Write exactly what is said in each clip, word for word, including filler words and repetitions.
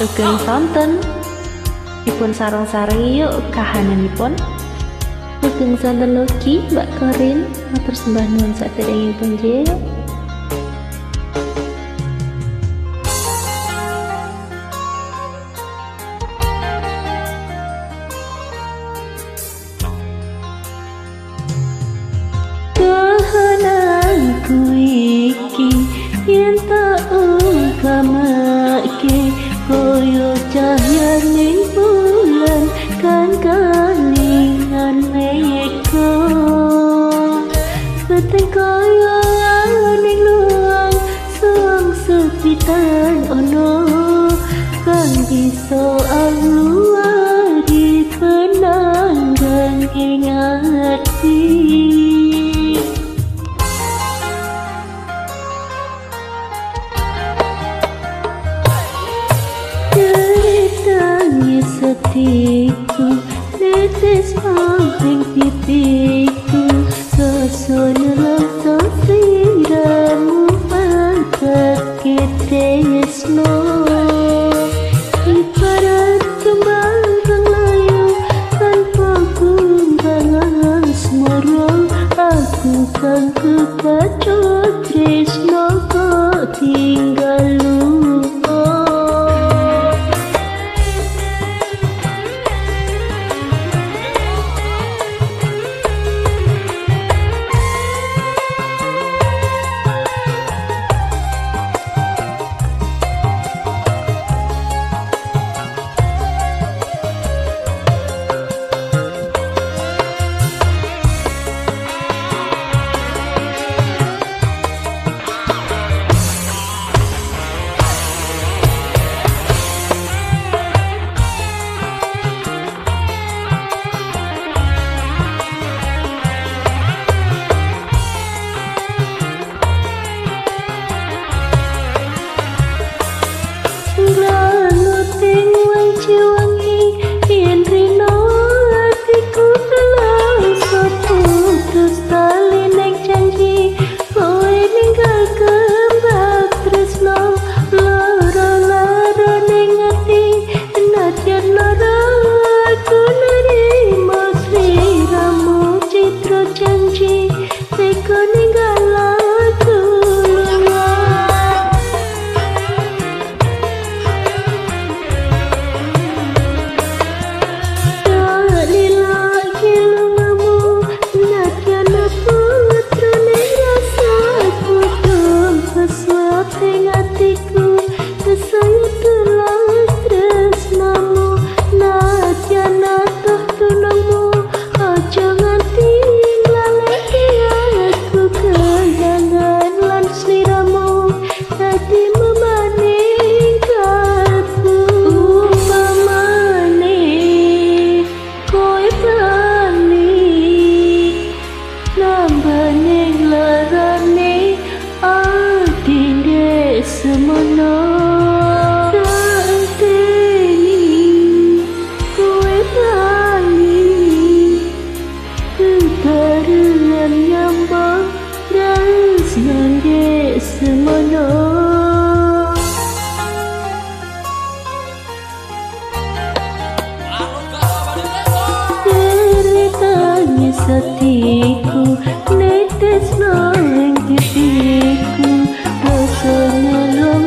sugeng sonten dipun sareng-sareng yuk kahananipun. Sugeng sonten Loki Mbak Korin, matur sembah nuwun saderengipun nggih. Kahananku iki yen tak ungkamake koyo cahyaning bulan kan kalingan meko keteng koyo aning luang suang sepitan ono kan bisa aluari penanggang ing ati. Setiku tetes maling pipiku sosonelah sosiramu angkat ketresno ibarat kembang kang layu tanpa kumbang asmara aku kang kepacut tresno kok tinggal lupa. Setiku netes nang pipiku rasa ngelong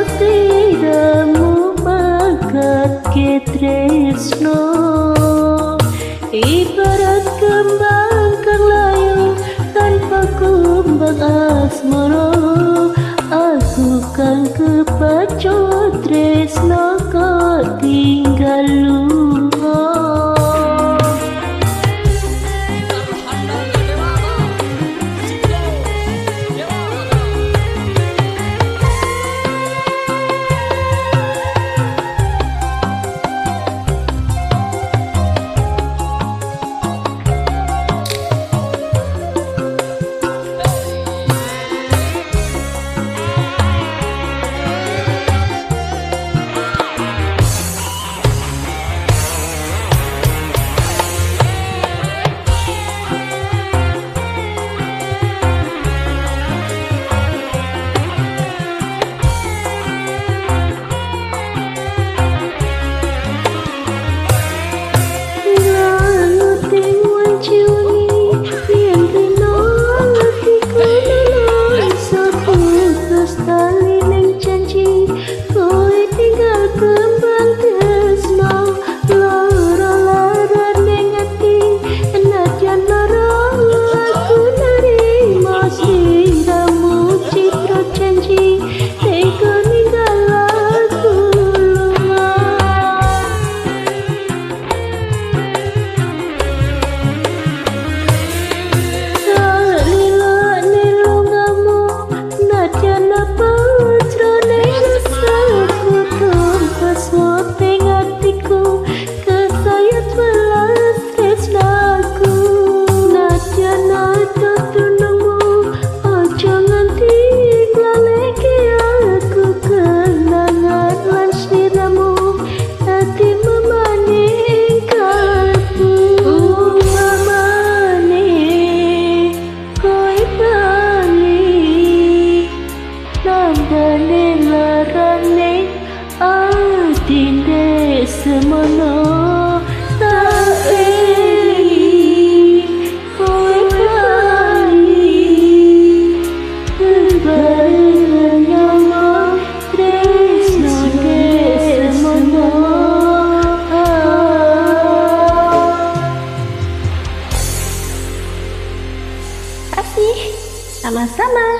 sotiramu makat ketresno ibarat kembang kang layu tanpa kumbang asmara aku kang kepacut tresno kok tinggal lupa. sama-sama.